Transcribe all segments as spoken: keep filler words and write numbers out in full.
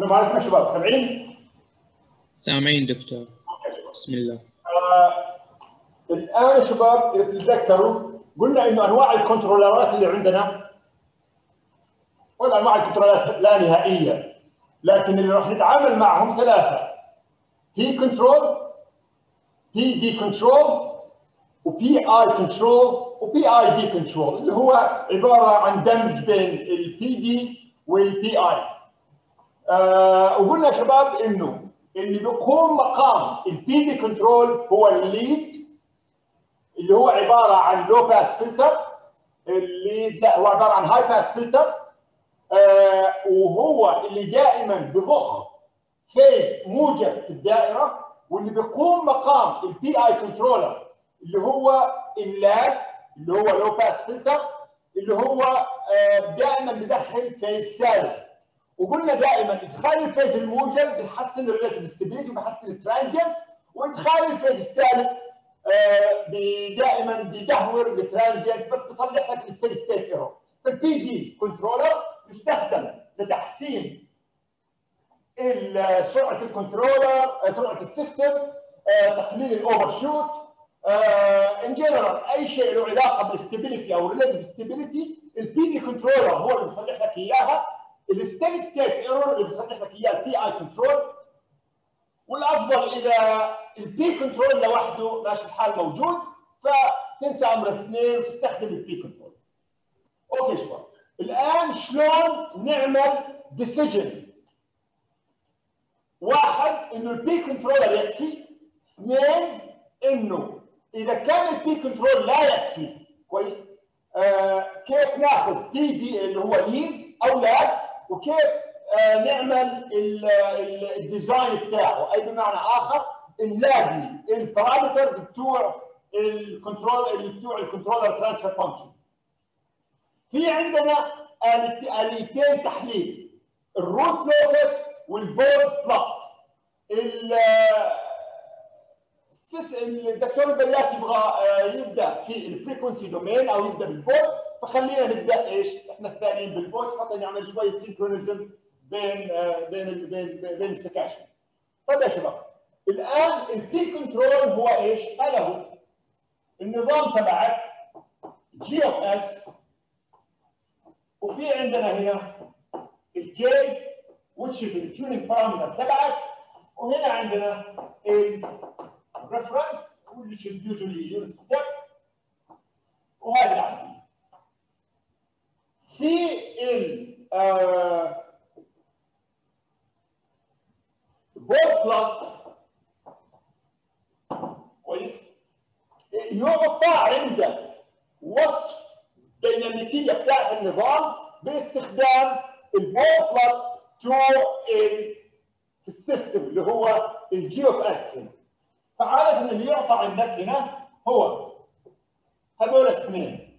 السلام عليكم يا شباب، سامعين؟ سامعين دكتور. بسم الله. آه الان يا شباب اذا تتذكروا قلنا انه انواع الكنترولرات اللي عندنا ولا انواع الكنترولرات لا نهائيه، لكن اللي راح نتعامل معهم ثلاثه: بي كنترول، بي دي كنترول، وبي اي كنترول، وبي اي دي كنترول، اللي هو عباره عن دمج بين البي دي والبي اي. آه وقلنا يا شباب انه اللي بيقوم مقام البي دي كنترول هو الليد، اللي هو عباره عن لو باس فلتر. الليد لا هو عباره عن هاي باس فلتر، آه وهو اللي دائما بضخ فيز موجب في الدائره، واللي بيقوم مقام البي اي كنترولر اللي هو اللاد اللي هو لو باس فلتر، اللي هو آه دائما بدخل فيز سالب. وقلنا دائما ادخال الفيز الموجب بيحسن الريلاتيف ستابيليتي وبيحسن الترانزيانت، وادخال الفيز السالب آه دائما بيدهور الترانزيانت بس بيصلح لك الستيدي ستيت ايرور. فالبي دي كنترولر يستخدم لتحسين سرعه الكنترولر، سرعه السيستم، آه تقليل الاوفر شوت، ان جنرال اي شيء له علاقه بالستابيليتي او الريلاتيف ستابيليتي البي دي كنترولر هو اللي بيصلح لك اياها. الستيدي ستيت ايرور اللي بيصلح لك اياه البي اي كنترول. والافضل اذا البي كنترول لوحده ماشي الحال موجود فتنسى امر اثنين وتستخدم البي كنترول. اوكي شباب، الان شلون نعمل ديسيجن؟ واحد انه البي كنترولر يكفي، اثنين انه اذا كان البي كنترول لا يكفي كويس آه كيف ناخذ بي دي اللي هو ليد او لا، وكيف آه نعمل الديزاين بتاعه، اي بمعنى اخر نلاقي البارامترز بتوع الكنترول اللي بتوع الكنترولر ترانسفير فانكشن. في عندنا آليتين تحليل: الروت لوكس والبورد بلوت. الدكتور البيات يبغى يبدا في الفريكونسي دومين او يبدا بالبورد، فخلينا نبدا ايش؟ احنا الثانيين بالبورد حتى نعمل شويه سينكرونيزم بين بين بين بين السكاشن. طيب يا شباب، الان البي كنترول هو ايش؟ هذا هو النظام تبعك جي اوف اس، وفي عندنا هنا الكي which is التيونينج بارامتر تبعك، وهنا عندنا الريفرنس which is usually unit step، وهذه العمليه. في ال بورد بلوت كويس يعطى عندك وصف ديناميكيه بتاعت النظام باستخدام البورد بلوت بتوع السيستم اللي هو الجي اوف اس. فعادة اللي يعطى عندك هنا هو هذول الاثنين: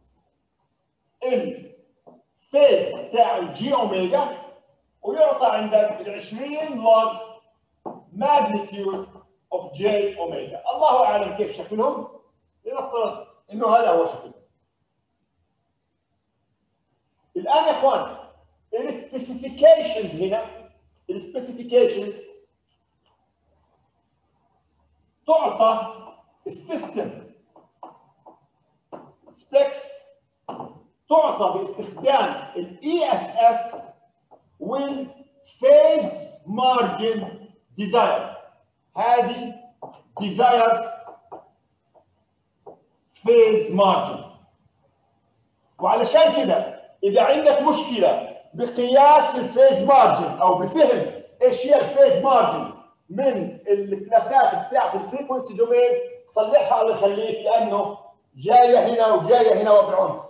الفيز بتاع الجي اوميجا، ويعطى عندك ال عشرين لوج ماجنتيود اوف جي اوميجا. الله اعلم كيف شكلهم، لنفترض انه هذا هو شكلهم. الان يا اخوان السبيسيفيكيشنز هنا، السبيسيفيكيشنز تعطى السيستم سبيكس، تعطى باستخدام الاي اس اس والفيز مارجن ديزاير. هذه ديزايرد فيز مارجن. وعلشان كده اذا عندك مشكله بقياس الفيز مارجن او بفهم ايش هي الفيز مارجن من الكلاسات بتاعت الفريكونسي دومين، صلحها الله يخليك، لانه جايه هنا وجايه هنا وبعنف.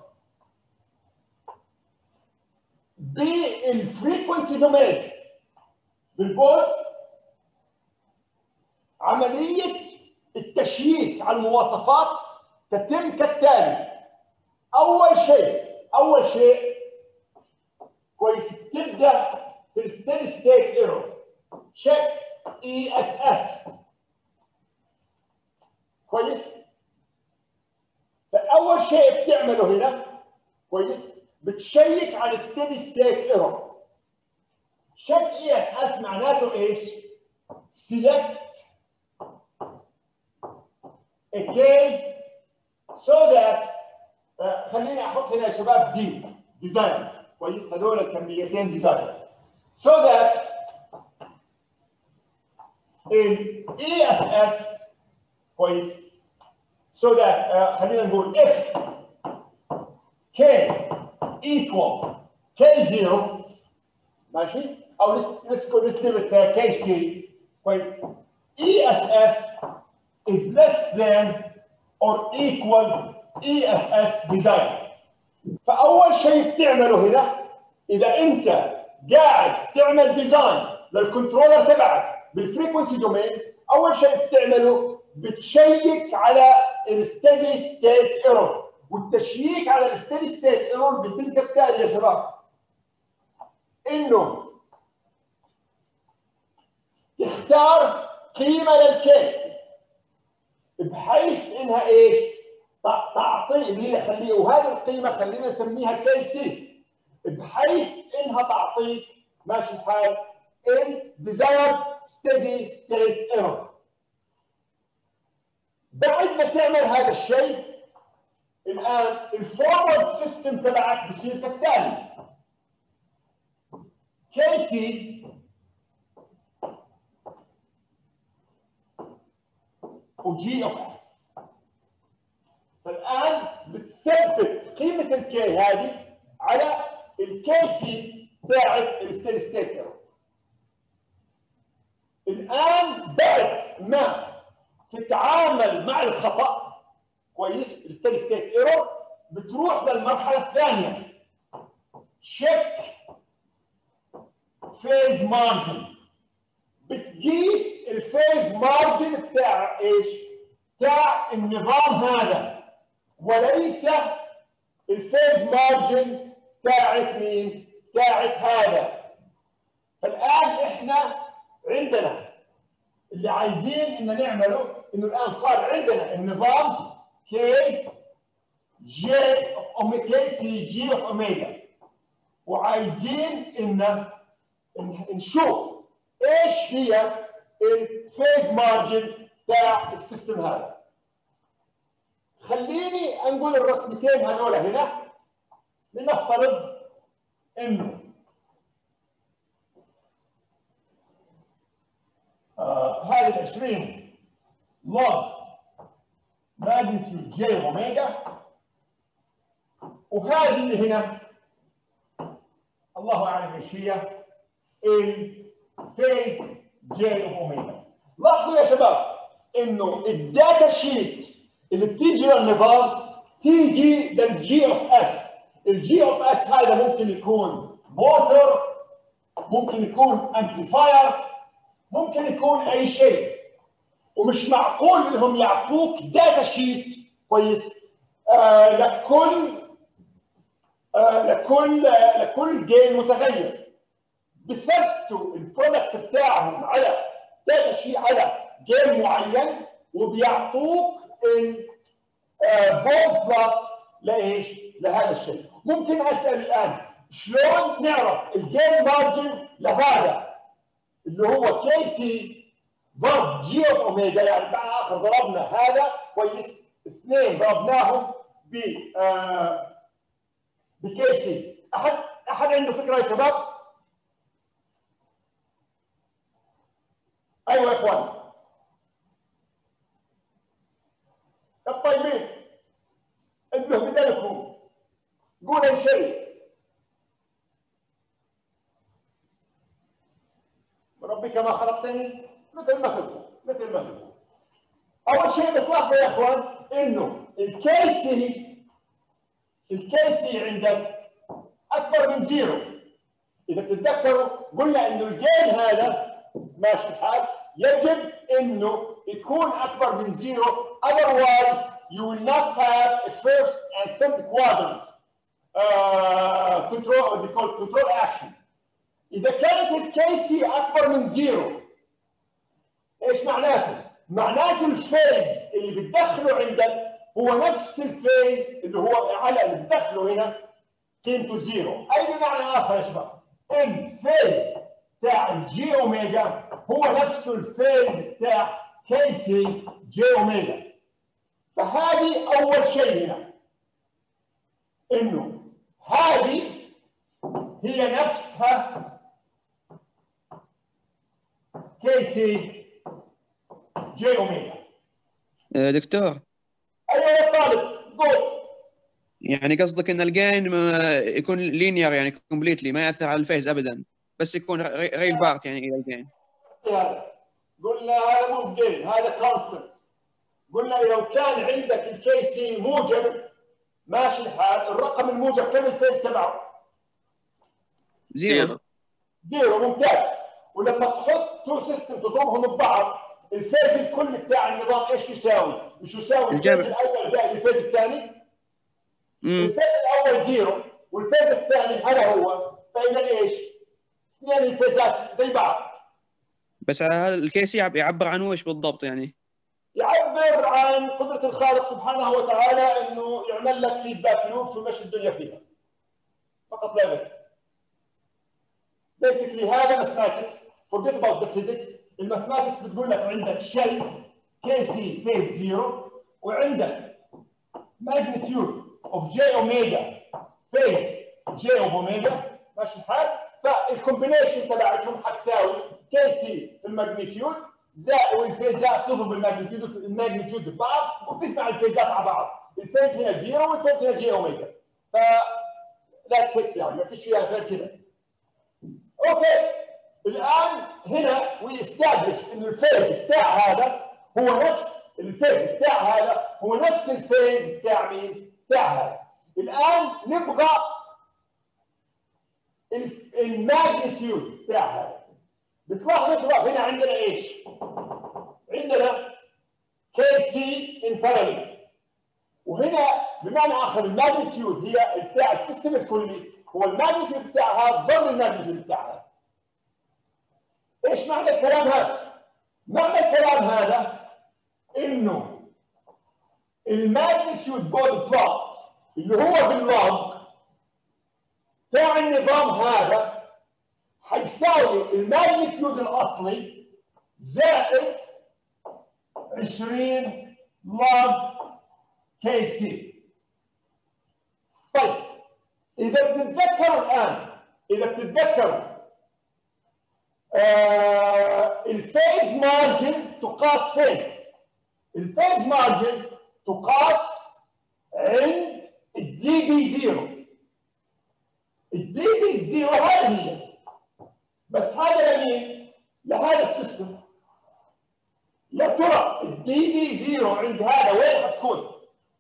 بالفريكونسي دومين بالبورد عمليه التشييك على المواصفات تتم كالتالي: اول شيء اول شيء كويس تبدا في الستيدي ستيت ايرور تشيك اي اس اس كويس. فاول شيء بتعمله هنا كويس بتشيك على الستيدي ستيت ايرور. شيك اي اس اس معناته ايش؟ select a k so that uh, خليني احط هنا يا شباب دي ديزاين كويس، هذول الكميتين ديزاين so that ال اي اس اس كويس so that uh, خلينا نقول if k equal k zero ماشي او let's go let's give it uh, k c كويس E S S is less than or equal E S S design. فأول شيء بتعمله هنا إذا أنت قاعد تعمل ديزاين للكنترولر تبعك بالفريكونسي دومين، أول شيء بتعمله بتشيك على الستيدي ستيت ايرور، والتشييك على الستيدي ستيت ايرور بيتم كالتالي يا شباب، إنه تختار قيمة للكي بحيث انها ايش؟ تعطي اللي هي خليه، وهذه القيمة خلينا نسميها كي سي، بحيث انها تعطيك ماشي الحال ال desired steady state error. بعد ما تعمل هذا الشيء الان الفورورد سيستم تبعك بصير كالتالي كي سي وجي اوف اس. فالان بتثبت قيمه الكي هذه على الكي سي تاعت الستيدي ستيت ايرور. الان بعد ما تتعامل مع الخطا كويس الستيدي ستيت ايرور، بتروح للمرحله الثانيه تشيك فيز مارجن، بتقيس الفيز مارجن بتاع ايش؟ بتاع النظام هذا، وليس الفيز مارجن بتاعت مين؟ بتاعت هذا. فالان احنا عندنا اللي عايزين ان نعمله انه الان صار عندنا النظام كي جي كي سي جي اوف اوميجا، وعايزين ان نشوف ايش هي الفيز مارجن بتاع السيستم هذا. خليني نقول الرسمتين هذول هنا. لنفترض انه آه هذه عشرين لوج ماجنتيود جي اوميجا، وهذه اللي هنا الله اعلم ايش هي الفيز جي اوف اوميجا. لاحظوا يا شباب انه الداتا شيت اللي بتيجي للنظام تيجي للجي اوف اس. الجي اوف اس هذا ممكن يكون موتور، ممكن يكون امبليفاير، ممكن يكون اي شيء، ومش معقول انهم يعطوك داتا شيت كويس آه لكل آه لكل آه لكل جيم متغير. بثبتوا البرودكت بتاعهم على داتا شيت على جيم معين، وبيعطوك البولد بلوت لايش؟ لهذا الشيء. ممكن اسال الان شلون نعرف الجيم مارجن لهذا اللي هو كي سي ضرب جي اوف اوميجا؟ يعني بمعنى اخر ضربنا هذا كويس اثنين ضربناهم ب آه بكي سي. احد احد عنده فكره يا شباب؟ ايوه يا اخوان الطيبين انتبهوا بدلكم، قول اي شيء. ربي كما خلقتني مثل ما خلقوا مثل ما خلقوا. اول شيء بتلاحظوا يا اخوان انه الكيسي الكيسي عندك اكبر من زيرو. اذا بتتذكروا قلنا انه الجيم هذا ماشي الحال يجب انه يكون اكبر من زيرو، otherwise you will not have a first and third quadrant uh, control what we call control action. اذا كانت الكيسي اكبر من زيرو ايش معناته؟ معناته الفيز اللي بتدخله عندك هو نفس الفيز اللي هو على اللي بتدخله هنا قيمته زيرو. اي بمعنى اخر يا شباب الفيز بتاع الجي اوميجا هو نفسه الفيز بتاع كي سي جي اوميجا. فهذه اول شيء هنا، انه هذه هي نفسها كي سي جي اوميجا. دكتور. ايوه يا طالب قول. يعني قصدك ان الجين يكون لينير يعني كومبليتلي ما ياثر على الفيز ابدا، بس يكون ريل بارت يعني الى الجين. هذا قلنا هذا مو جين، هذا كونستنت. قلنا لو كان عندك الكي سي موجب ماشي الحال، الرقم الموجب كم الفيز تبعه؟ زيرو. زيرو ممتاز. ولما تحط تو سيستم تضربهم ببعض الفيز الكل بتاع النظام ايش يساوي؟ مش يساوي الفيز الاول زائد الفيز الثاني؟ الفيز الاول زيرو والفيز الثاني هذا هو، فاذا ايش؟ اثنين الفيزات زي بعض. بس هذا الكيسي يعبر عن وش بالضبط يعني؟ يعبر عن قدرة الخالق سبحانه وتعالى انه يعمل لك فيدباك لوب ويمشي الدنيا فيها. فقط لا غير. بيسكلي هذا ماثماتكس، forget about the physics. الماثماتكس بتقول لك عندك شيء كي سي فيز زيرو وعندك magnitude of j اوميجا فيز j اوف اوميجا، ماشي الحال؟ فالكومبينيشن تبعتهم حتساوي كي سي في الماجنتيود زائد والفيزات تضرب الماجنتيود الماجنتيود ببعض وتجمع الفيزات مع بعض، الفيز هنا زيرو والفيز هنا جي اوميجا. ف ذاتس ات يعني ما فيش فيها غير كده. اوكي الان هنا وي استابلش انه الفيز بتاع هذا هو نفس الفيز بتاع هذا هو نفس الفيز بتاع مين؟ بتاع هذا. الان نبغى الماجنتيود بتاع هذا. بتلاحظوا يا شباب هنا عندنا ايش؟ عندنا كي سي ان باراليل، وهنا بمعنى اخر الماجنتيود هي بتاع السيستم الكلي هو الماجنتيود بتاع هذا ضمن الماجنتيود بتاع هذا. ايش معنى الكلام هذا؟ معنى الكلام هذا انه الماجنتيود بود بلوت اللي هو باللوج بتاع النظام هذا حيساوي الماجنتيود الاصلي زائد عشرين لوج كي سي. طيب اذا بتتذكروا الان اذا بتتذكروا آه الفيز مارجن تقاس فين؟ الفيز مارجن تقاس عند الدي بي زيرو. الدي بي زيرو هذه هي، بس هذا لمين؟ لهذا السيستم. يا ترى الدي بي زيرو عند هذا وين حتكون؟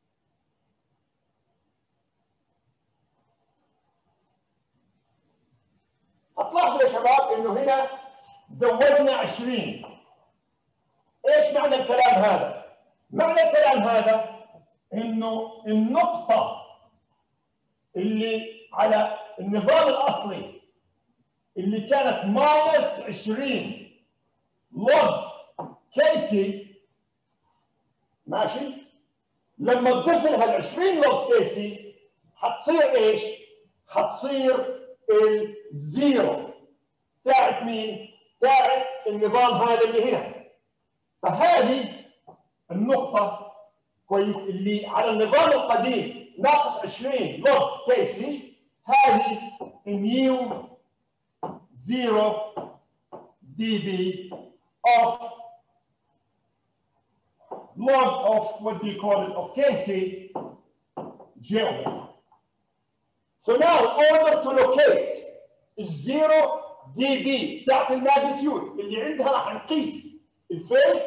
هتلاحظوا يا شباب انه هنا زودنا عشرين. ايش معنى الكلام هذا؟ معنى الكلام هذا انه النقطة اللي على النظام الاصلي اللي كانت ماينس عشرين لوج كي سي ماشي، لما تضيف لها ال عشرين لوج كي سي حتصير ايش؟ حتصير الزيرو بتاعت مين؟ بتاعت النظام هذا اللي هنا. فهذه النقطة كويس اللي على النظام القديم ناقص عشرين لوج كي سي، هذه نيو زيرو دي بي of log of what do you call it of K C J omega. So now in order to locate الزيرو دي بي بتاعت الماجنتيود اللي عندها راح نقيس الفيز،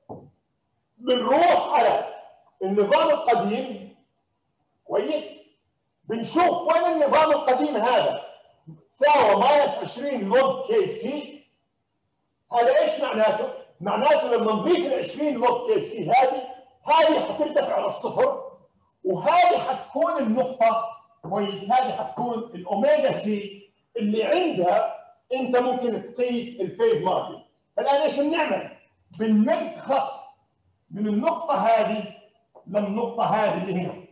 بنروح على النظام القديم كويس، بنشوف وين النظام القديم هذا ساوى ماينس عشرين لوج كي سي. هذا ايش معناته؟ معناته لما نضيف ال عشرين لوج كي سي هذه هذه حترتفع للصفر، وهذه حتكون النقطة كويس، هذه حتكون الاوميجا سي اللي عندها انت ممكن تقيس الفيز مارجن. الان ايش بنعمل؟ بنمد خط من النقطة هذه للنقطة هذه اللي هنا،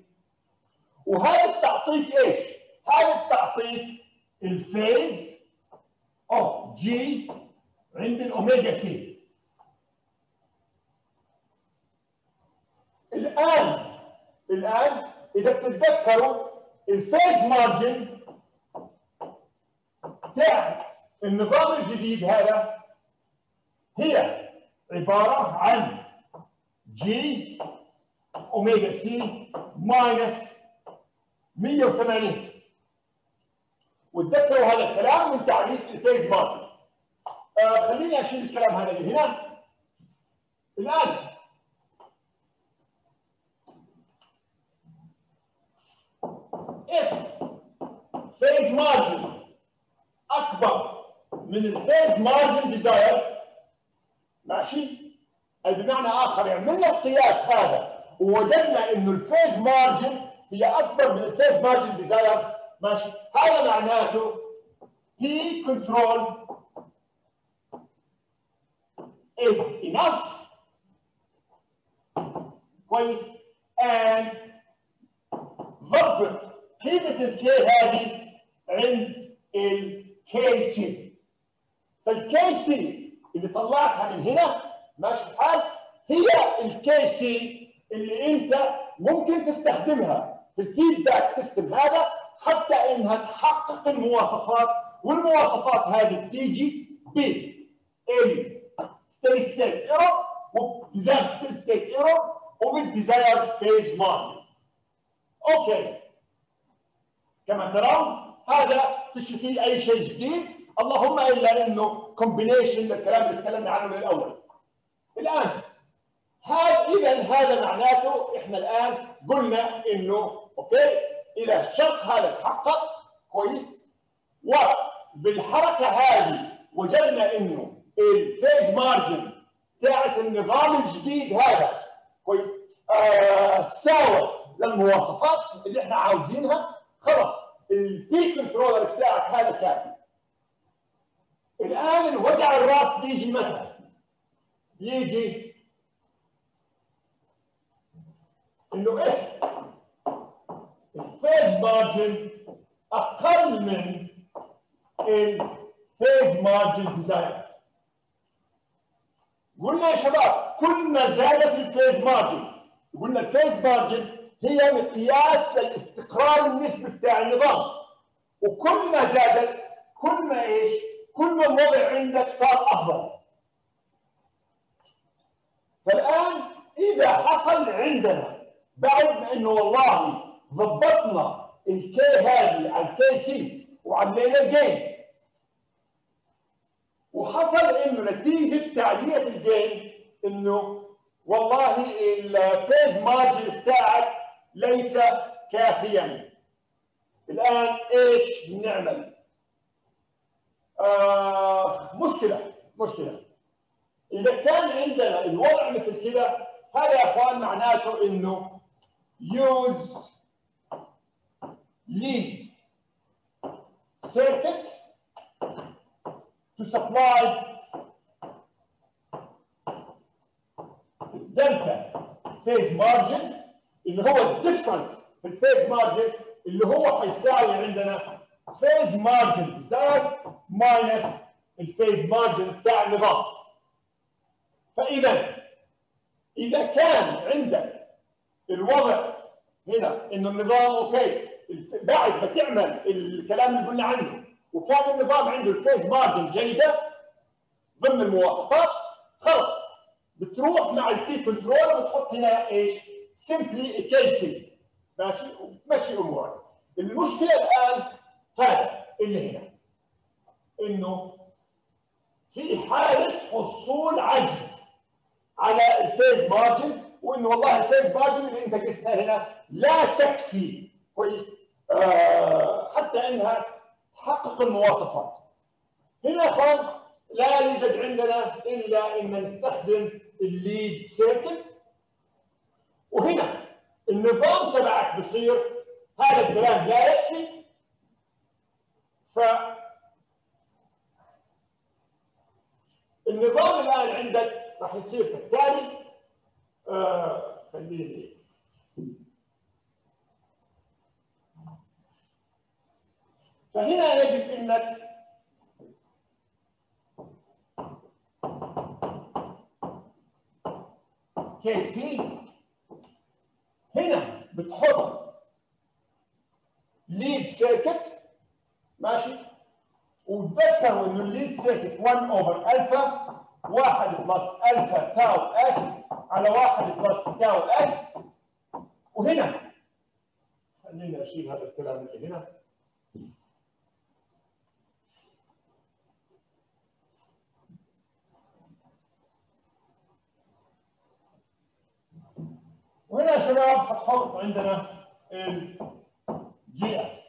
وهذا تعطيك ايش؟ هذا تعطيك الفيز اوف جي عند الاوميجا سي. الان الان اذا بتتذكروا الفيز مارجن تاعت النظام الجديد هذا هي عباره عن جي اوميجا سي ماينس مية وثمانين. وتذكروا هذا الكلام من تعريف الفيز مارجن. آه خليني اشيل الكلام هذا اللي هنا. الان if phase margin اكبر من الفيز مارجن ديزاير، ماشي؟ اي بمعنى اخر عملنا القياس هذا ووجدنا انه الفيز مارجن هي اكبر من الفيز مارجن ديزاير، ماشي؟ هذا معناته P control is enough كويس and ضبط قيمة الكي هذه عند الكي سي. فالكي سي اللي طلعتها من هنا ماشي الحال هي الكي سي اللي انت ممكن تستخدمها في الفيدباك سيستم هذا حتى انها تحقق المواصفات، والمواصفات هذه بتيجي بالستيدي ستيت ايرور وبديزاين ستيدي ستيت ايرور وبالديزاير فيز مارجن. اوكي، كما ترون هذا فيش فيه اي شيء جديد، اللهم الا انه كومبينيشن للكلام اللي تكلمنا عنه من الاول. الان هذا اذا هذا معناته احنا الان قلنا انه اوكي اذا الشرط هذا تحقق كويس وبالحركه هذه وجدنا انه الفيز مارجن بتاعت النظام الجديد هذا كويس آه ساوت للمواصفات اللي احنا عاوزينها، خلص البي كنترولر بتاعك هذا كافي. الان الوجع الراس بيجي متى؟ بيجي انه اف الفيز مارجن اقل من الفيز مارجن ديزاير. قلنا يا شباب كل ما زادت الفيز مارجن، قلنا الفيز مارجن هي مقياس للاستقرار النسبي بتاع النظام، وكل ما زادت كل ما ايش؟ كل ما الوضع عندك صار افضل. فالان اذا حصل عندنا بعد ما انه والله ضبطنا الكي هذه على الكي سي وعملنا جين، وحصل انه نتيجه تعليه الجين انه والله الفيز مارجن بتاعك ليس كافيا، الان ايش نعمل؟ آه مشكله مشكله اذا كان عندنا الوضع مثل كده، هذا يا اخوان معناته انه use lead circuit to supply delta phase margin اللي هو الديفرنس في الفيز مارجن اللي هو حيساوي عندنا فيز مارجن زائد ماينس الفيز مارجن بتاع النظام. فاذا اذا كان عندك الوضع هنا انه النظام اوكي بعد ما تعمل الكلام اللي قلنا عنه وكان النظام عنده الفيز مارجن جيده ضمن المواصفات، خلص بتروح مع البي كنترول وتحط هنا ايش؟ سمبلي كي سي، ماشي وتمشي امورك. المشكله الان هذا اللي هنا انه في حاله حصول عجز على الفيز مارجن، وانه والله الفيز مارجن اللي انت قستها هنا لا تكفي كويس آه حتى انها تحقق المواصفات. هنا اخوان لا يوجد عندنا الا ان نستخدم الليد سيركت، وهنا النظام تبعك بصير هذا الكلام لا يكفي. ف النظام الان عندك راح يصير كالتالي. آه خليني فهنا يجب انك كي سي هنا بتحط ليد سيركت ماشي، وتذكروا انه الليد سيركت واحد اوفر الفا واحد بلس الفا تاو اس على واحد بلس تاو اس. وهنا خليني اشيل هذا الكلام اللي هنا. وهنا يا شباب هتحط عندنا ال جي اس.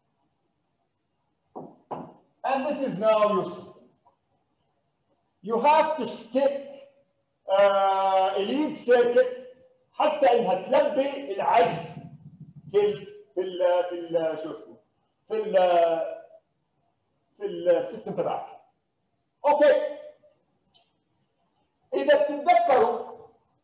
And this is now your system. You have to stick uh, a lead circuit حتى انها تلبي العجز في ال في ال في ال شو اسمه في ال في السيستم تبعك. اوكي، اذا بتتذكروا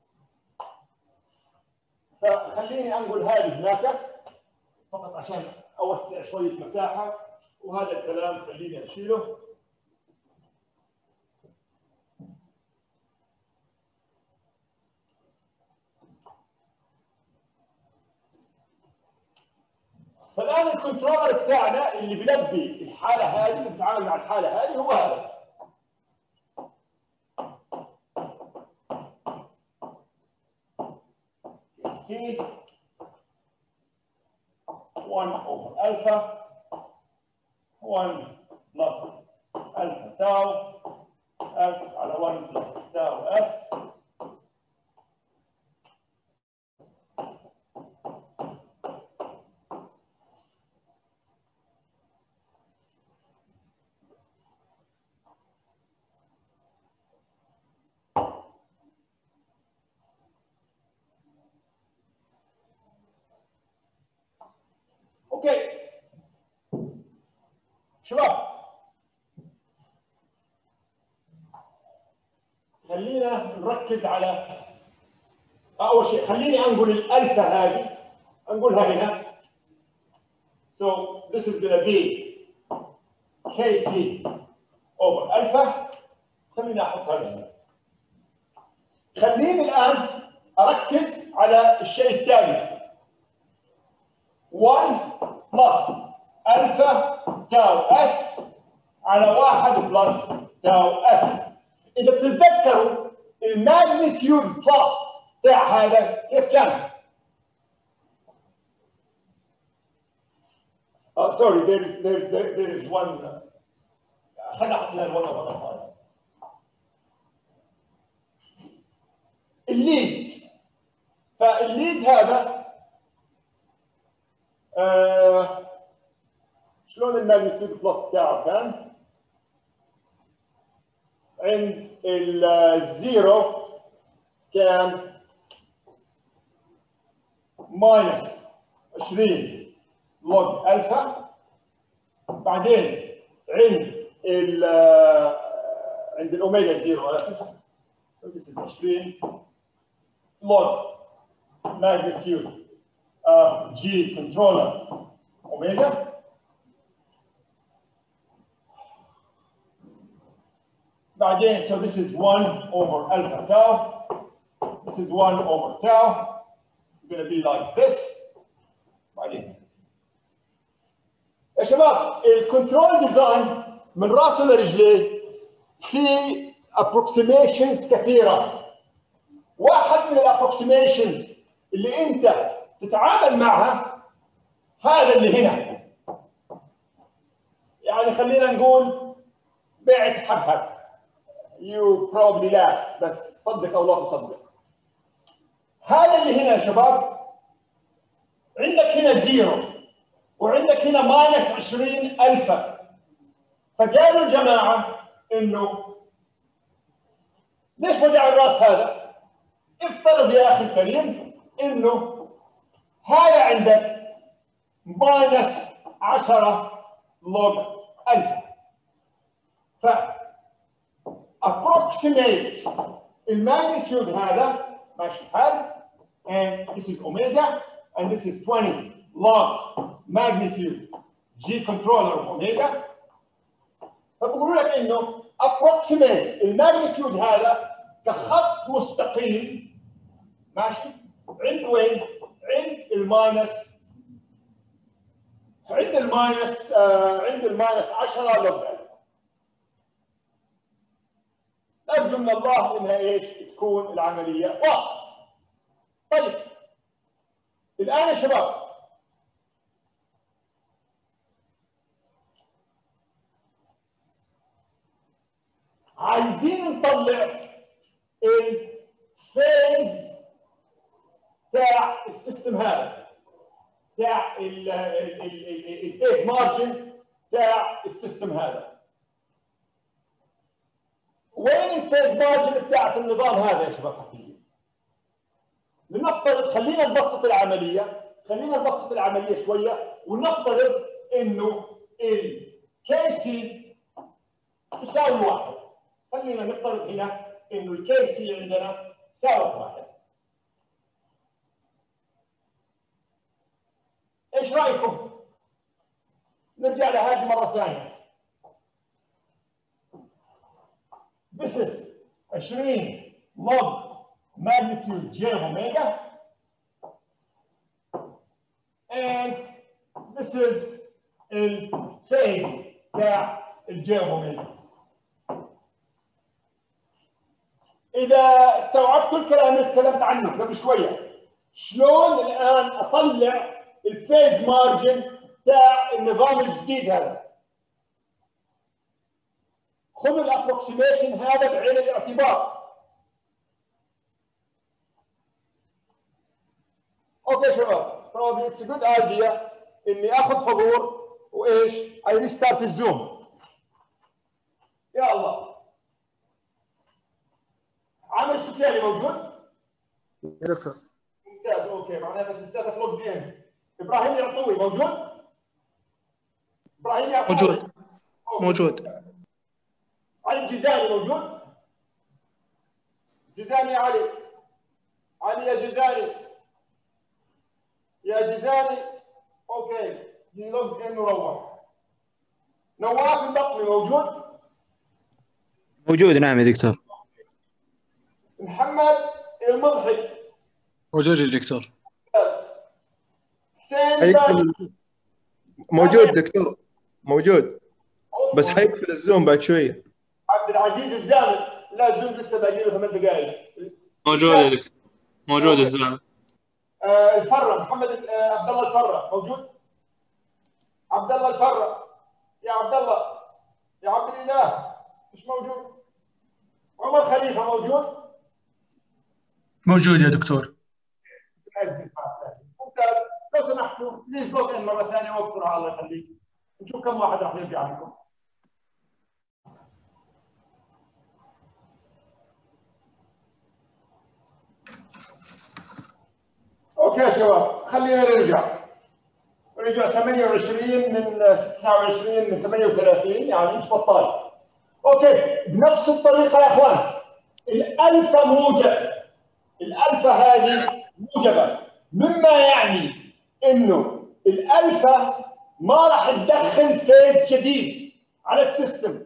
فخليني انقل هذه هناك فقط عشان اوسع شويه مساحه، وهذا الكلام خليني اشيله. فالان الكنترولر بتاعنا اللي بيلبي الحاله هذه، اللي بيتعامل مع الحاله هذه هو هذا. سي واحد اوفر الفا واحد بلس الفا تاو اس على واحد بلس تاو اس. اوكي شباب، خلينا نركز على اول شيء. خليني انقل الالفا هذه، انقلها هنا. So this is going to be كي سي over الفا. خليني احطها هنا. خليني الان اركز على الشيء الثاني، واحد بلس الفا تاو اس على واحد بلس تاو اس. اذا بتتذكروا الماجنتيود بلوت بتاع هذا كيف كان؟ Oh, sorry, there is there there, there is one. خلينا نحط لها الوضع وضع الليد. فالليد هذا آه شلون الماجنتيود بلوت بتاعه كان؟ عند الزيرو كان ماينس عشرين لوج الفا. بعدين عند ال عند الاوميجا زيرو اسف عشرين لوج ماجنتيود جي كنترولر اوميجا. بعدين so this is one over alpha tau, this is one over tau, it's going to be like this. بعدين يا شباب الكنترول ديزاين من راسه لرجليه في approximations كثيره. واحد من الابروكسيميشنز اللي انت تتعامل معها هذا اللي هنا، يعني خلينا نقول بيعة حبحب. You probably laugh بس صدق او لا تصدق. هذا اللي هنا يا شباب عندك هنا زيرو وعندك هنا ماينس عشرين الفا. فقالوا الجماعه انه ليش وجع الراس هذا؟ افترض يا اخي الكريم انه هذا عندك ماينس عشرة لوج الفا. ف approximate الماجنتيود هذا ماشي الحال. and this is omega and this is twenty log magnitude G controller of omega. فبقول لك انه approximate الماجنتيود هذا كخط مستقيم ماشي؟ عند وين؟ عند الماينس عند الماينس آه عند الماينس عشرة لوج ألف. أرجو من الله إنها إيش؟ تكون العملية واضحة. طيب الآن يا شباب عايزين نطلع الفيز بتاع السيستم هذا، بتاع الفيز مارجن بتاع السيستم هذا. وين الفيز مارجن بتاعت النظام هذا يا شباب حقيقي؟ لنفترض، خلينا نبسط العمليه، خلينا نبسط العمليه شويه ونفترض انه الكي سي تساوي واحد. خلينا نفترض هنا انه الكي سي عندنا ساوت واحد. ايش رايكم؟ نرجع لهذه مره ثانيه. This is عشرين log magnitude j omega and this is الفيز بتاع الجي اوميجا. اذا استوعبتوا الكلام اللي تكلمت عنه قبل شويه، شلون الان اطلع الفيز مارجن بتاع النظام الجديد هذا؟ خذوا الابروكسيميشن هذا بعين الاعتبار. اوكي شباب، probably it's a good idea اني اخذ حضور وايش؟ I restart الزوم. يا الله. عامر السفياني موجود؟ يا دكتور. ممتاز، اوكي، معناتها لساتك لوج ان. ابراهيم العطوي موجود؟ ابراهيم العطوي موجود. موجود. علي الجزاني موجود؟ جزاني علي. علي يا جزاني. يا جزاني. اوكي، يلوج ان وروح. نواف البطني موجود؟ موجود نعم يا دكتور. محمد المضحي موجود يا دكتور. حسين باز موجود دكتور، موجود، بس حيقفل الزوم بعد شويه. عبد العزيز الزامل، لا الزوم لسه باقي له ثمان دقائق. موجود يا دكتور، موجود الزامل. آه الفره، محمد آه عبد الله الفره موجود؟ عبد الله الفره، يا عبد الله، يا عبد الاله، مش موجود. عمر خليفه موجود؟ موجود يا دكتور. ممتاز، لو سمحتوا بليز لوج ان مره ثانيه واكثرها الله يخليك. نشوف كم واحد راح يرجع لكم. اوكي يا شباب، خلينا نرجع. رجع ثمانية وعشرين من تسعة وعشرين من ثمانية وثلاثين، يعني مش بطال. اوكي، بنفس الطريقه يا اخوان، الالفا موجب، الالفا هذه موجبه، مما يعني انه الالفا ما راح تدخل فيز جديد على السيستم.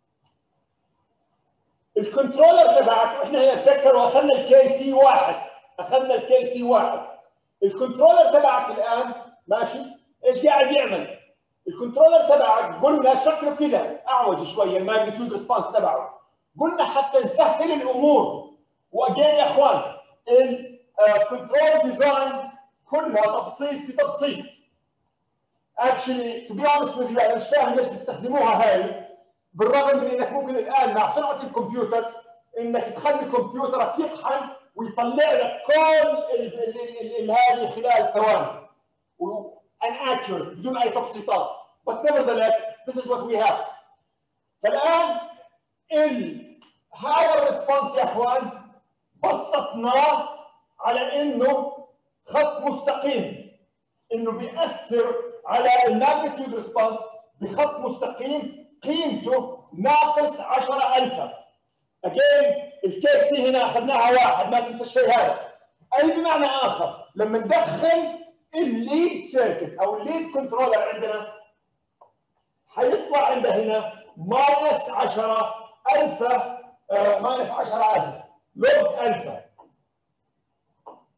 الكنترولر تبعك، واحنا هنا تذكروا اخذنا الكي سي واحد، اخذنا الكي سي واحد. الكنترولر تبعك الان ماشي، ايش قاعد يعمل؟ الكنترولر تبعك قلنا شكله كذا اعوج شويه، الماجنتيود ريسبونس تبعه. قلنا حتى نسهل الامور. واجين يا اخوان، الكنترول ديزاين كلها تبسيط في تبسيط. اكشلي تو بي اونست وذ يو، انا مش فاهم ليش بيستخدموها هاي، بالرغم من انك ممكن الان مع سرعه الكمبيوترز انك تخلي كمبيوترك يطحن ويطلع لك كل هذه خلال ثواني and accurate بدون اي تبسيطات. but nevertheless this is what we have. فالان ال هذا الريسبونس يا اخوان بسطناه على انه خط مستقيم، انه بيأثر على الماجنتيود ريسبونس بخط مستقيم قيمته ناقص عشرة ألف. اجين الكي سي هنا اخذناها واحد، ما تنسى الشيء هذا. اي بمعنى اخر لما ندخل الليد سيركت او الليد كنترولر عندنا حيطلع عنده هنا ماينس عشرة ألف، آه ماينس عشرة اسف، لوج ألف.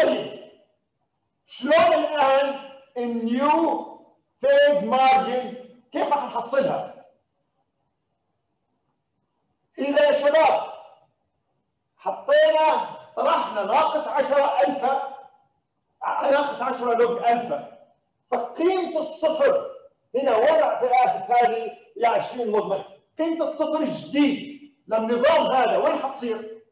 طيب شلون الان النيو فيز مارجن كيف راح نحصلها؟ اذا يا شباب حطينا طرحنا ناقص عشرة ألفا ناقص عشرة لوج ألفا، فقيمة الصفر هنا وضع في اسف هذه يا عشرين مضمن، قيمة الصفر الجديد للنظام هذا وين حتصير؟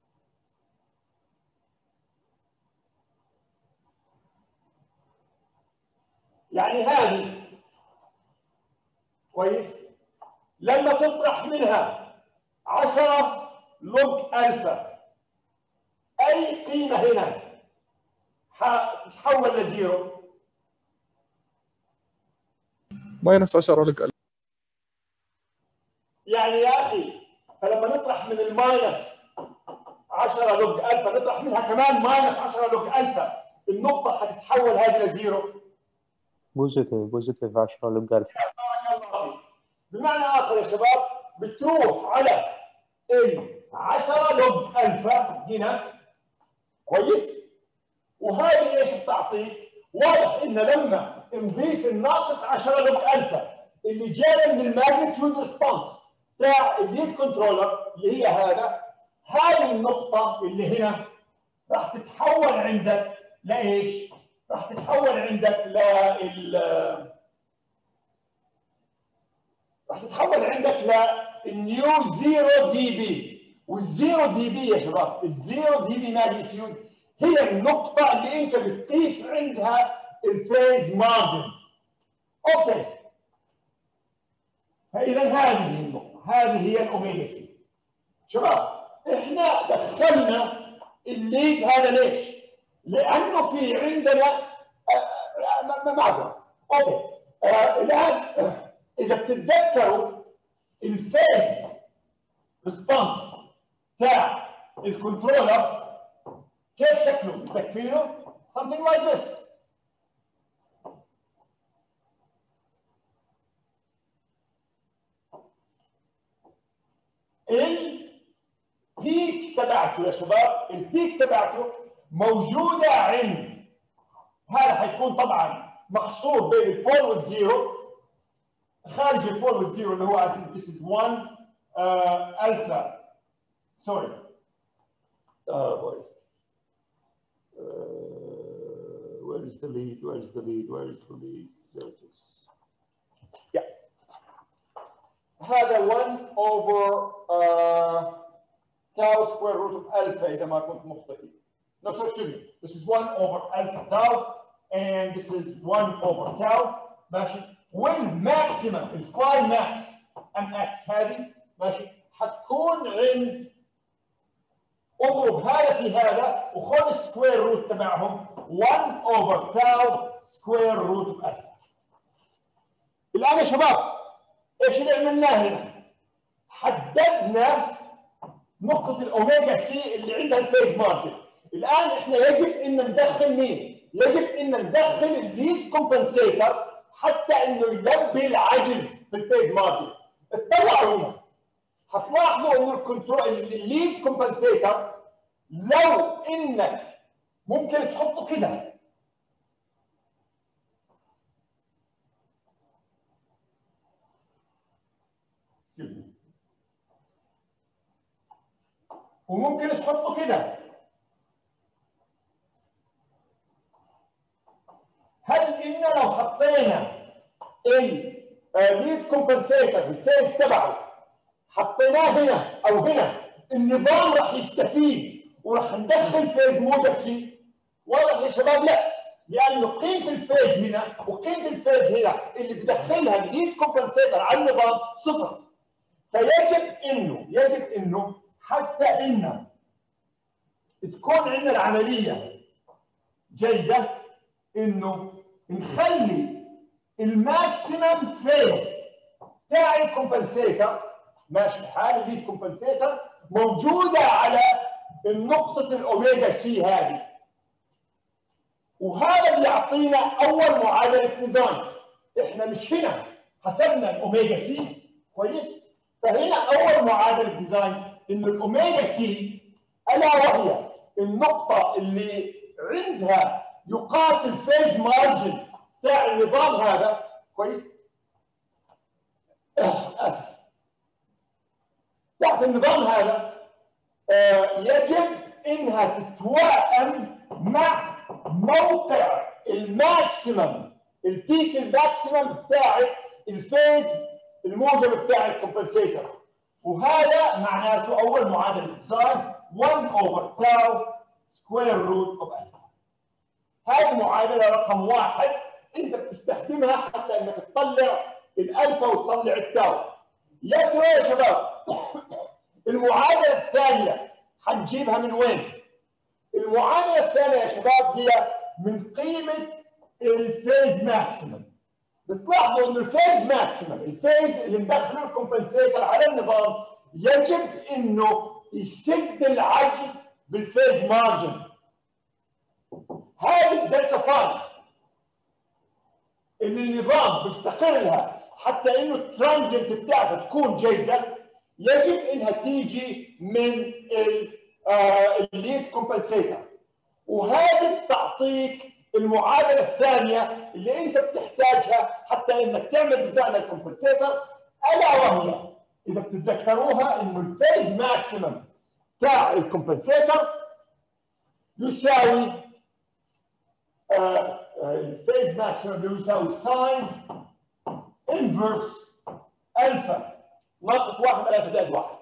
يعني هذه كويس لما تطرح منها عشرة لوج ألفا أي قيمة هنا حتتحول لزيرو؟ ماينس عشرة لوج ألفا. يعني يا أخي فلما نطرح من الماينس عشرة لوج ألفا نطرح منها كمان ماينس عشرة لوج ألفا، النقطة حتتحول هذه لزيرو. بوزيتيف بوزيتيف عشرة لوج ألفا. بارك الله فيك. بمعنى آخر يا شباب بتروح على ال عشرة لوج ألفا هنا كويس، وهذه ايش بتعطيك؟ واضح ان لما نضيف الناقص عشرة لوج ألفا اللي جاي من الماجنتيود ريسبونس بتاع الليد كنترولر اللي هي هذا، هذه النقطة اللي هنا راح تتحول عندك لايش؟ راح تتحول عندك لل راح تتحول عندك للنيو زيرو دي بي، والزيرو دي بي يا شباب الزيرو دي بي ماجنتيود هي النقطة اللي انت بتقيس عندها الفيز مارجن. اوكي فاذا هذه هي النقطة، هذه هي الاوميجا سي. شباب احنا دخلنا الليد هذا ليش؟ لانه في عندنا ما معذره. اوكي آه الان آه اذا بتتذكروا الفيز ريسبونس تاع الكنترولر كيف شكله؟ متذكرينه؟ something like this. البيك تبعته يا شباب البيك تبعته موجودة عند، هذا حيكون طبعا محصور بين البول والزيرو، خارج البول والزيرو اللي هو I think this is one uh, alpha sorry uh, boy. Uh, where is the lead? Where is the lead? Where is the lead? There it is. Yeah. هذا one over uh, tau square root of alpha إذا ما كنت مخطئ. No, so excuse me. This is one over alpha tau and this is one over tau. ماشي. والماكسيمم الفاي ماكس ام اكس هذه ماشي حتكون عند، اضرب هذا في هذا وخذ السكوير روت تبعهم one over tau سكوير روت اوف الفا. الان يا شباب ايش اللي عملناه هنا؟ حددنا نقطة الاوميجا سي اللي عندها الفيز مارجن. الان احنا يجب ان ندخل مين؟ يجب ان ندخل الليد كومبنسيتر حتى انه يلبي العجز في الفيز مارجن. اطلعوا هنا هتلاحظوا انه الكنترول الليد كومبنسيتر لو انك ممكن تحطه كده وممكن تحطه كده، هل إن لو حطينا الليد كومبنسيتر بالفيز تبعه حطيناه هنا او هنا النظام راح يستفيد وراح ندخل فيز موجب فيه؟ واضح يا شباب؟ لا، لانه قيمه الفيز هنا وقيمه الفيز هنا اللي بدخلها الليد كومبنسيتر على النظام صفر. فيجب انه يجب انه حتى انه تكون عندنا العمليه جيده انه نخلي الماكسيمم فيز تاع الكومبنسيتر ماشي الحال الليد كومبنسيتر موجوده على النقطه الاوميجا سي هذه، وهذا بيعطينا اول معادله نظام. احنا مش هنا حسبنا الاوميجا سي كويس، فهنا اول معادله ديزاين انه الاوميجا سي الا وهي النقطه اللي عندها يقاس الفيز مارجن بتاع النظام هذا كويس؟ اسف تحت النظام هذا آه يجب انها تتوائم مع موقع الماكسيمم البيك الماكسيمم بتاع الفيز الموجب بتاع الكومبنسيتر، وهذا معناته اول معادله ديزاين واحد اوفر تاو سكوير روت اوف الفا. هذه معادله رقم واحد انت بتستخدمها حتى انك تطلع الالفا وتطلع التاو. يا ترى يا شباب المعادله الثانيه حنجيبها من وين؟ المعادله الثانيه يا شباب هي من قيمه الفيز ماكسيمم. بتلاحظوا انه الفيز ماكسيمم الفيز اللي مدخله الكومبنسيتر على النظام يجب انه يسد العجز بالفيز مارجن. هذه الدلتا فاي اللي النظام بيفتقر لها حتى انه الترانزنت بتاعتها تكون جيده، يجب انها تيجي من الليد كومبنسيتر، وهذه بتعطيك المعادله الثانيه اللي انت بتحتاجها حتى انك تعمل ديزاين الكومبنسيتر، الا وهي اذا بتتذكروها انه الفيز ماكسيمم بتاع الكومبنسيتر يساوي آه الفيز ماكسيمم يساوي ساين انفرس الفا ناقص واحد على الفا زائد واحد.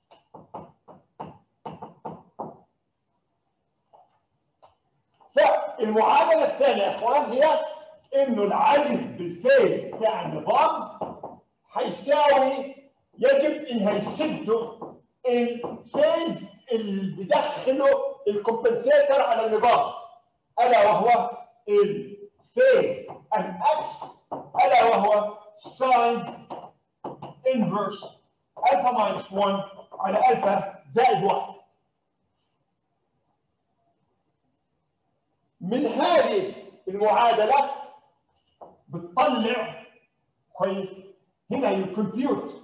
فالمعادله الثانيه يا اخوان هي انه العجز بالفيز بتاع النظام حيساوي يجب انها يسدوا الفيز اللي بدخله الكومبنسيتر على النظام، الا وهو الفيز الاكس الا وهو ساين انفرس الفا ماينس واحد على الفا زائد واحد. من هذه المعادله بتطلع كويس هنا يكمبيوت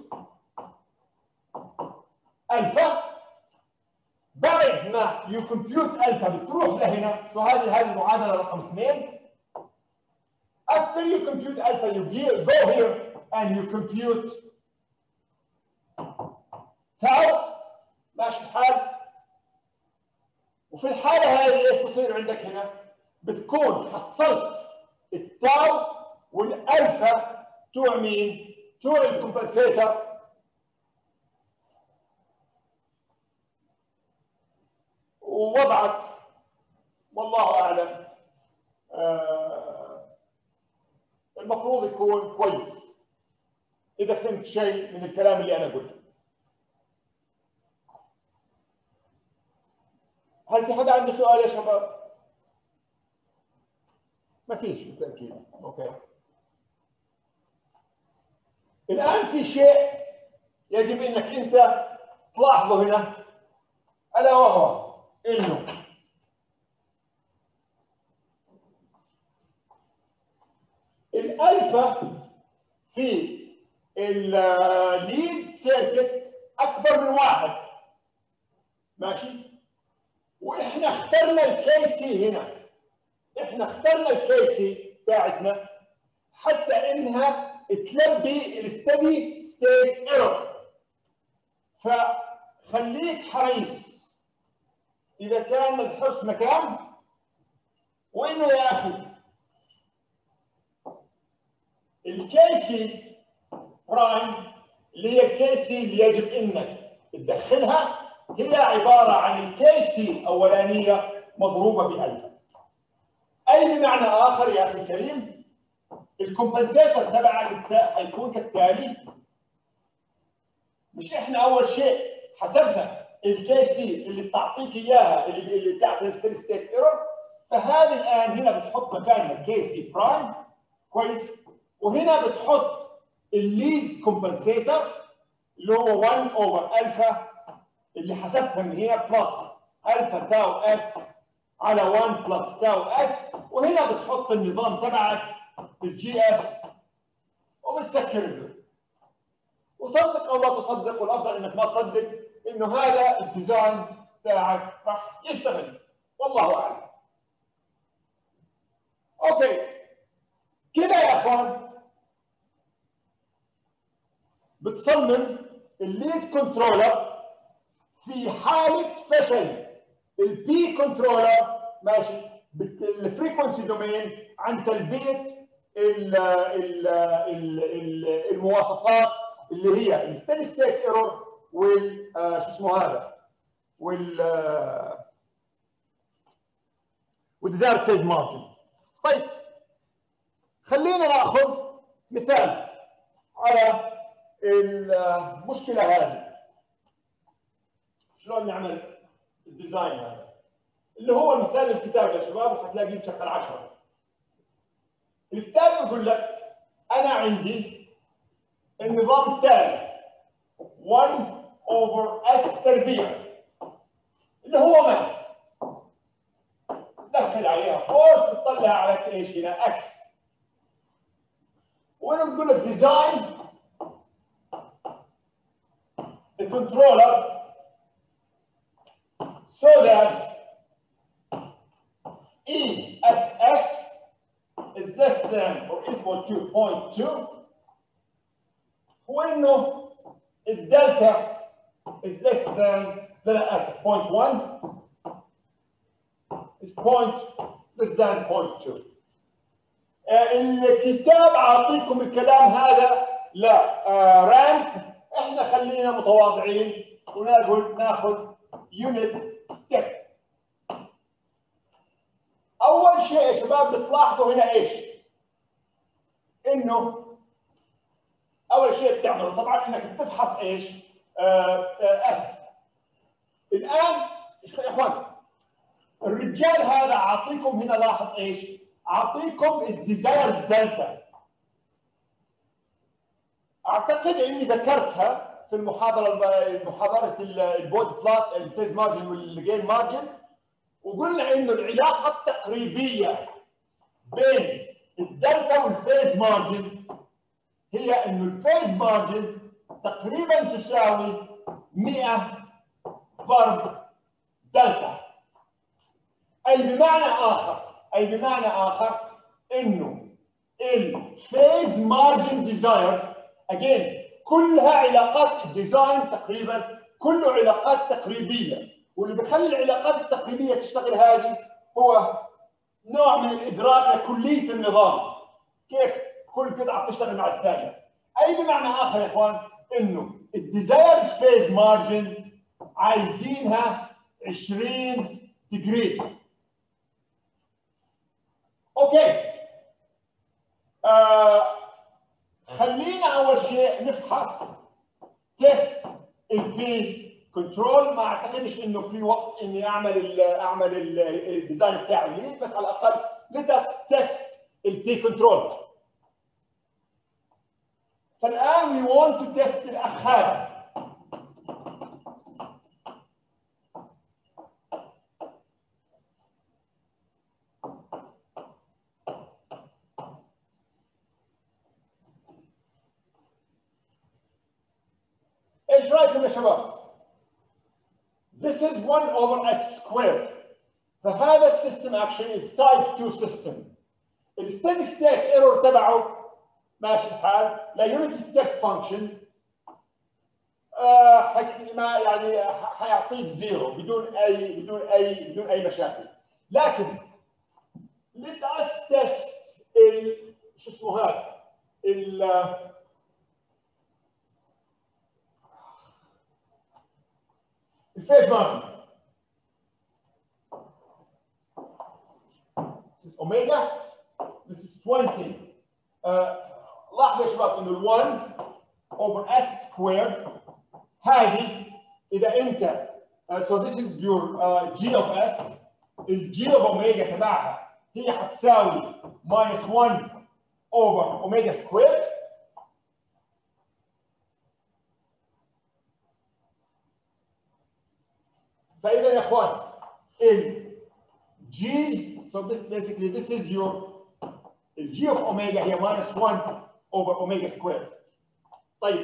الفا، بعد ما يكمبيوت الفا بتروح لهنا، فهذه هذه المعادله رقم اثنين. After you compute alpha, you go here and you compute tau. ماشي الحال؟ وفي الحاله هذه ايش بصير عندك هنا؟ بتكون حصلت التاو والالفا توع مين؟ توع الكومبنسيتر، ووضعك والله اعلم آه المفروض يكون كويس اذا فهمت شيء من الكلام اللي انا قلته. هل في حدا عنده سؤال يا شباب؟ ما فيش بالتاكيد. اوكي. الان في شيء يجب انك انت تلاحظه هنا، الا وهو انه الالفا في الليد سيركت اكبر من واحد، ماشي؟ واحنا اخترنا الكيسي هنا، احنا اخترنا الكيسي بتاعتنا حتى انها تلبي الستدي ستيت ايرور. فخليك حريص اذا كان الحرص مكان، وانه يا اخي الكيسي برايم اللي هي الكيسي اللي يجب انك تدخلها هي عباره عن الكيسي الاولانيه مضروبه بالالفا. اي بمعنى اخر يا اخي الكريم الكومبنسيتر تبعك حيكون كالتالي. مش احنا اول شيء حسبنا الكيسي اللي بتعطيك اياها اللي اللي بتاعت الستيدي ستيت ايرور، فهذه الان هنا بتحط مكانها الكيسي برايم كويس، وهنا بتحط الليد كومبنسيتر اللي هو واحد اوفر الفا اللي حسبتها من هنا بلس الفا تاو اس على واحد بلس تاو اس، وهنا بتحط النظام تبعك الجي اس وبتسكر له. وصدق او لا تصدق، والافضل انك ما تصدق، انه هذا الديزاين تاعك راح يشتغل والله اعلم. اوكي كده يا اخوان بتصمم الليد كنترولر في حاله فشل البي كنترولر ماشي بالفريكونسي دومين عن تلبيه ال ال ال المواصفات اللي هي الستيدي ستيت ايرور وال شو اسمه هذا وال والديزايرد فيز مارجن. طيب خلينا ناخذ مثال على المشكله هذه شلون نعمل الديزاين هذا اللي هو مثال الكتاب يا شباب وحتلاقيه بشكل عشرة. الكتاب يقول لك انا عندي النظام التالي واحد over S تربيع اللي هو ماس دخل عليها فورس بتطلع عليك ايش هنا اكس وانا بقول لك ديزاين الكنترولر so that E S S is less than or equal to zero point two وانه الدلتا is less than لا اسف zero point one is point less than zero point two. الكتاب عاطيكم الكلام هذا لا آه رانك احنا خلينا متواضعين ونقول ناخذ يونت ستيب. اول شيء يا شباب بتلاحظوا هنا ايش؟ انه اول شيء بتعمله طبعا انك بتفحص ايش؟ آه آه اسف. الان يا اخوان الرجال هذا اعطيكم هنا لاحظ ايش؟ اعطيكم الديزاير دلتا. اعتقد اني ذكرتها في المحاضره محاضره البود بلات الفيز مارجن والجين مارجن وقلنا انه العلاقه التقريبيه بين الدلتا والفيز مارجن هي انه الفيز مارجن تقريبا تساوي مئة ضرب دلتا. اي بمعنى اخر اي بمعنى اخر انه الفيز مارجن ديزاير اجين كلها علاقات الديزاين تقريبا كله علاقات تقريبيه واللي بيخلي العلاقات التقريبيه تشتغل هذه هو نوع من الادراك لكليه النظام كيف كل قطعه بتشتغل مع الثانيه. اي بمعنى اخر يا اخوان انه الديزايرد فيز مارجن عايزينها عشرين ديجري. اوكي آه خلينا اول شيء نفحص تيست البي كنترول. ما اعتقدش انه في وقت اني اعمل ال اعمل الديزاين بتاعي بس على الاقل ليتس تيست البي كنترول. فالان وي وونت تو تيست الاخ هذا. ايش رايكم يا شباب؟ This is one over S squared. فهذا السيستم actually is type two system. الستيدي ستيت ايرور تبعه ماشي الحال لا يونت ستيب فانكشن ما يعني حيعطيك زيرو بدون اي بدون اي بدون اي مشاكل. لكن let us test ال شو اسمه هذا ال الفيز مارجن. This is omega. This is twenty. Uh, لاحظوا يا شباب انه ال one over S squared هذه اذا انت uh, so this is your uh, G of S. ال G of omega تبعها هي حتساوي minus one over omega squared. فاذا يا اخوان ال G so this basically this is your ال G of omega هي minus one over omega squared. طيب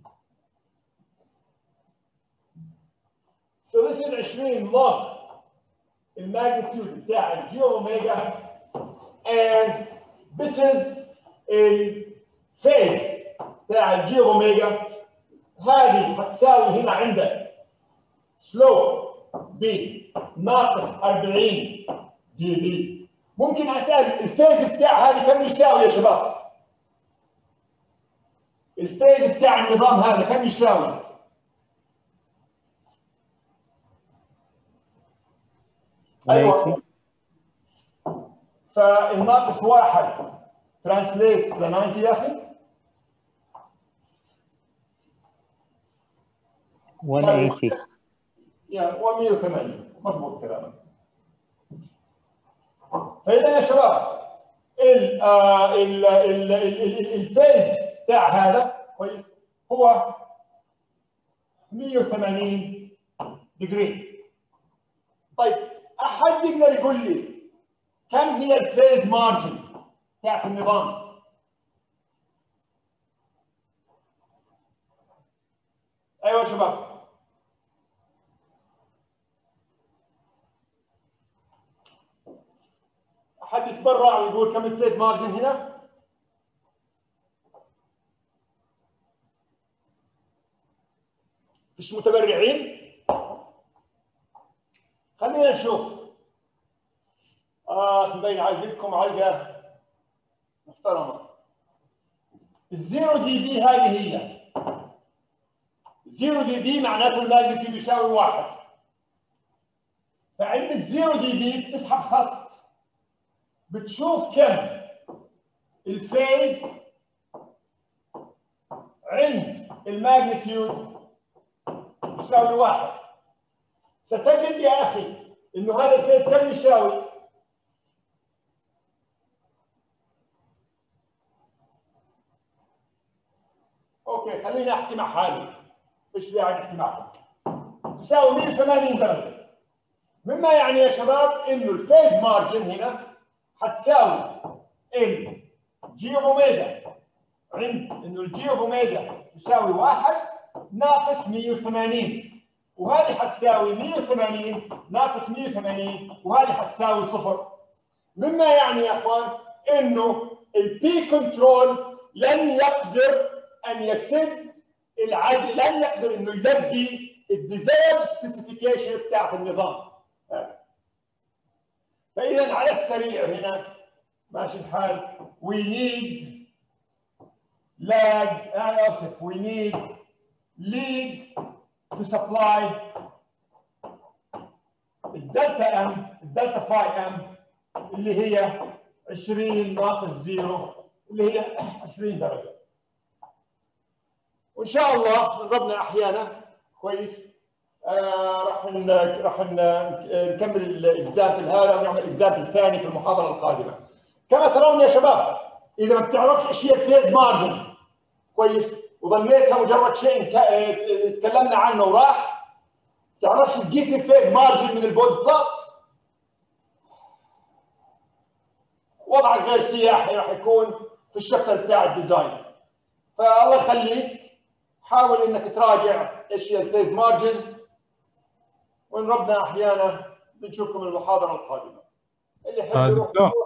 so this is عشرين log الماجنتيود بتاع ال G of omega and this is الفيز بتاع الجي اوميجا. هذه هتساوي هنا عندك سلوب ب ناقص أربعين دي بي. ممكن اسال الفيز بتاع هذه كم يساوي يا شباب؟ الفيز بتاع النظام هذا كم يساوي؟ ايوه. فالناقص واحد ترانسليتس ل تسعين يا اخي. مية وثمانين. يا مية وثمانين مضبوط كلامك. فاذا يا شباب ال ال ال الفيز بتاع هذا كويس هو مية وثمانين ديجري. طيب احد يقدر يقول لي كم هي الفيز مارجن بتاعت النظام؟ ايوه يا شباب. احد يتبرع ويقول كم الفيز مارجن هنا؟ مش متبرعين؟ خلينا نشوف. اه مبين عايزينكم علقه محترمه. الزيرو دي بي هذه هي زيرو دي بي معناته الماجنتيود يساوي واحد. فعند الزيرو دي بي بتسحب خط بتشوف كم الفيز عند الماجنتيود يساوي واحد. ستجد يا اخي انه هذا الفيز كم يساوي؟ اوكي خليني احكي مع حالي. ايش داعي نحكي معكم؟ تساوي مية وثمانين درجه. مما يعني يا شباب انه الفيز مارجن هنا حتساوي الجي اوميجا عند انه الجي اوميجا يساوي واحد ناقص مية وثمانين، وهذه حتساوي مية وثمانين ناقص مية وثمانين، وهذه حتساوي صفر. مما يعني يا اخوان انه البي كنترول لن يقدر ان يسد العدل، لن يقدر انه يلبي الديزاير سبيسيفيكيشن بتاعت النظام. فاذا على السريع هنا ماشي الحال we need lag انا اسف we need lead to supply الدلتا ام الدلتا فاي ام اللي هي عشرين ناقص زيرو اللي هي عشرين درجه. وان شاء الله ربنا احيانا كويس آه راح راح نكمل الاكزامبل هذا ونعمل اكزامبل ثاني في المحاضره القادمه. كما ترون يا شباب اذا ما بتعرفش ايش هي الفيز مارجن كويس وظنيتها مجرد شيء تكلمنا عنه وراح، تعرفش تقيس الفيز مارجن من البود بلوت، وضعك غير سياحي راح يكون في الشابتر بتاع الديزاين. فالله يخليك حاول انك تراجع ايش هي الفيز مارجن، وان ربنا احيانا بنشوفكم المحاضره القادمه. اللي يحب يروح